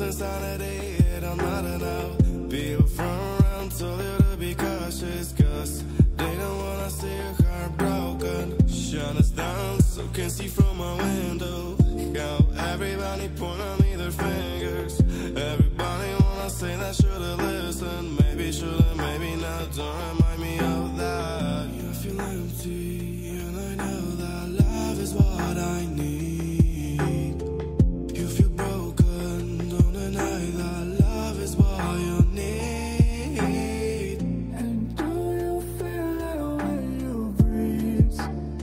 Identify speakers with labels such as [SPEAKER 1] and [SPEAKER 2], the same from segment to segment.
[SPEAKER 1] insanity, it don't matter now. People from around told you to be cautious, cause they don't wanna see your heart broken. Shut us down so can see from my window how everybody point at me their fingers. Everybody wanna say that should've listened. Maybe should've, maybe not, don't remind me of that. You feel empty and I know that love is what I need. You feel broken, don't deny that love is what you need. And do you feel it when you breathe?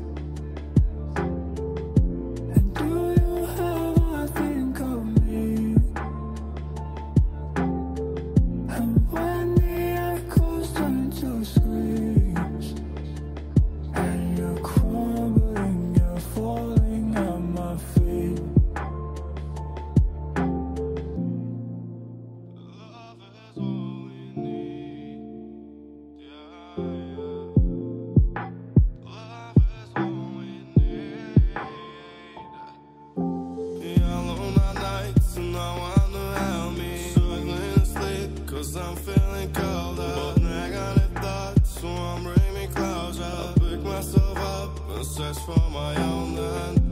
[SPEAKER 1] And do you ever think of me? And when the echoes turn to screams and you're crumbling, you're falling at my feet. Love is all we need. Yeah, yeah. Love is all we need. Yeah, alone at nights and no one to help me. Struggling to sleep cause I'm feeling cold out. But negative thoughts so I'm bring me closer. I pick myself up and search for my own land.